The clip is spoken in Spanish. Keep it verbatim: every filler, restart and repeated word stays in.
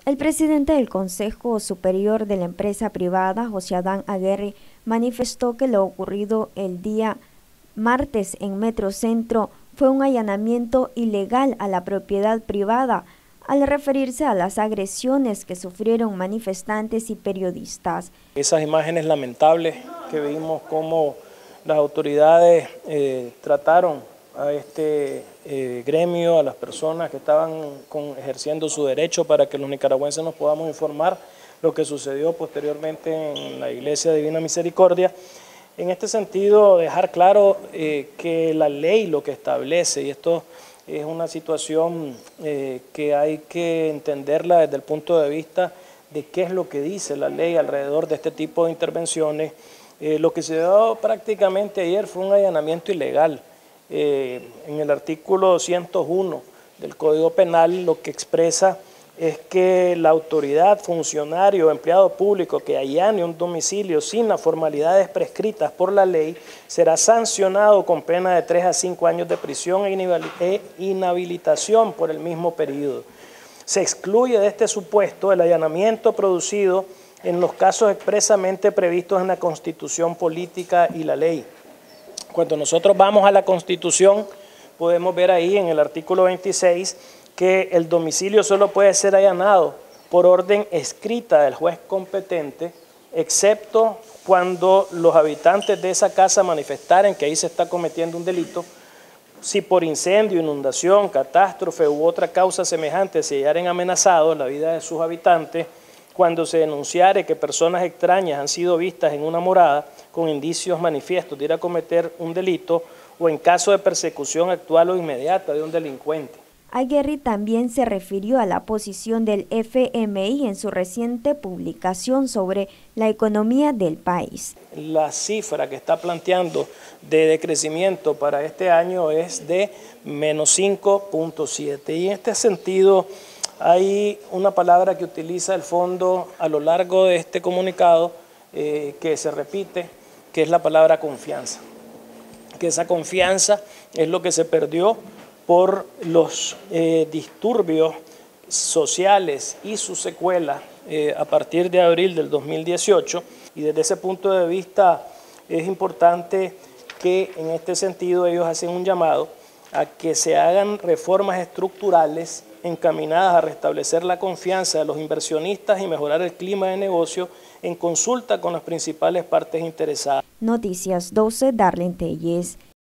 El presidente del Consejo Superior de la empresa privada, José Adán Aguirre, manifestó que lo ocurrido el día martes en Metrocentro fue un allanamiento ilegal a la propiedad privada, al referirse a las agresiones que sufrieron manifestantes y periodistas. Esas imágenes lamentables que vimos cómo las autoridades eh, trataron a este eh, gremio, a las personas que estaban con, ejerciendo su derecho para que los nicaragüenses nos podamos informar lo que sucedió posteriormente en la Iglesia Divina Misericordia. En este sentido, dejar claro eh, que la ley lo que establece, y esto es una situación eh, que hay que entenderla desde el punto de vista de qué es lo que dice la ley alrededor de este tipo de intervenciones. Eh, lo que se dio prácticamente ayer fue un allanamiento ilegal. Eh, en el artículo doscientos uno del Código Penal lo que expresa es que la autoridad, funcionario o empleado público que allane un domicilio sin las formalidades prescritas por la ley será sancionado con pena de tres a cinco años de prisión e inhabilitación por el mismo periodo. Se excluye de este supuesto el allanamiento producido en los casos expresamente previstos en la Constitución Política y la ley. Cuando nosotros vamos a la Constitución, podemos ver ahí en el artículo veintiséis que el domicilio solo puede ser allanado por orden escrita del juez competente, excepto cuando los habitantes de esa casa manifestaren que ahí se está cometiendo un delito, si por incendio, inundación, catástrofe u otra causa semejante se hallaren amenazados la vida de sus habitantes, cuando se denunciare que personas extrañas han sido vistas en una morada con indicios manifiestos de ir a cometer un delito o en caso de persecución actual o inmediata de un delincuente. Aguirre también se refirió a la posición del F M I en su reciente publicación sobre la economía del país. La cifra que está planteando de decrecimiento para este año es de menos cinco punto siete y en este sentido hay una palabra que utiliza el fondo a lo largo de este comunicado eh, que se repite, que es la palabra confianza. Que esa confianza es lo que se perdió por los eh, disturbios sociales y sus secuelas eh, a partir de abril del dos mil dieciocho, y desde ese punto de vista es importante que en este sentido ellos hacen un llamado a que se hagan reformas estructurales encaminadas a restablecer la confianza de los inversionistas y mejorar el clima de negocio en consulta con las principales partes interesadas. Noticias doce, Darlene Telles.